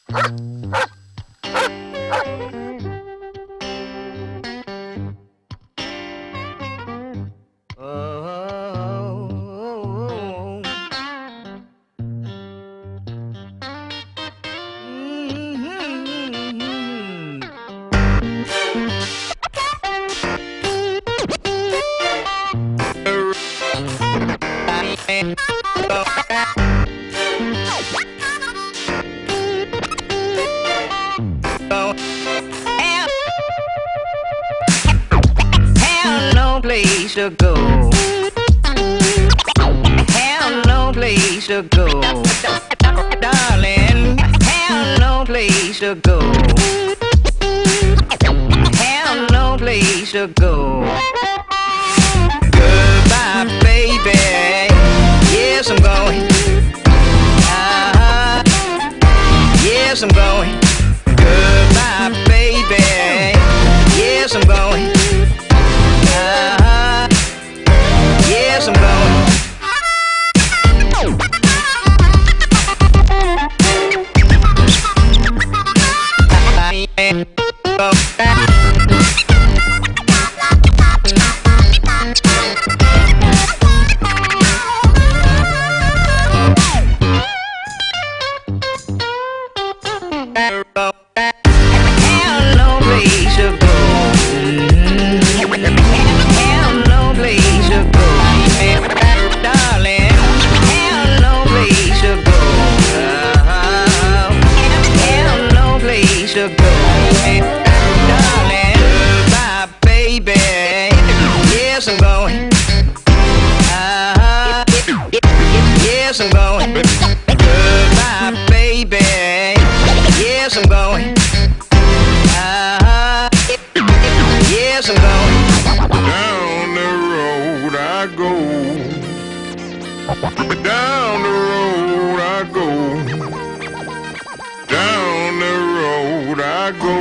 Place to go. Have no place to go, darling. Have no place to go. Have no place to go. Goodbye, baby. Yes, I'm going. Yes, I'm going. Goodbye, baby. Yes, I'm going. Yes, I'm going. Have no place to go. Have no place to go. Darling, have no place to go. Have no place to go. Darling, bye, baby. Yes, I'm going. Yes, I'm going. Goodbye, baby. Yes, I'm going. Yes, I'm going. Down the road I go. Down the road I go. Down the road I go.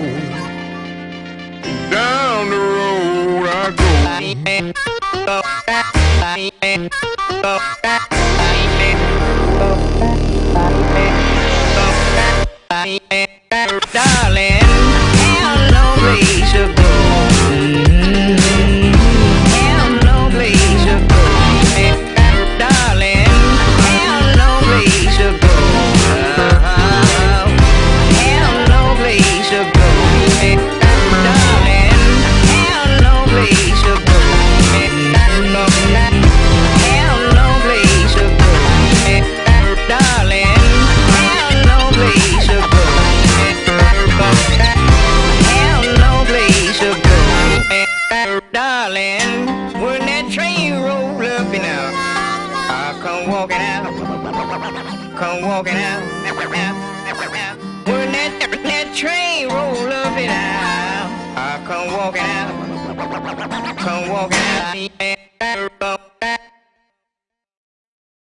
Down the road I go. Darling, have no place to go. Have no place to go. Darling, have no place to go. Have no place to go. Darling, have no place to go. Have no place to go. Darling, have no place to go. Have no place to go. Darling, when that train roll up and out, I come walking out. Come walking out. When that train roll up and out, I come walking out. Come walking out.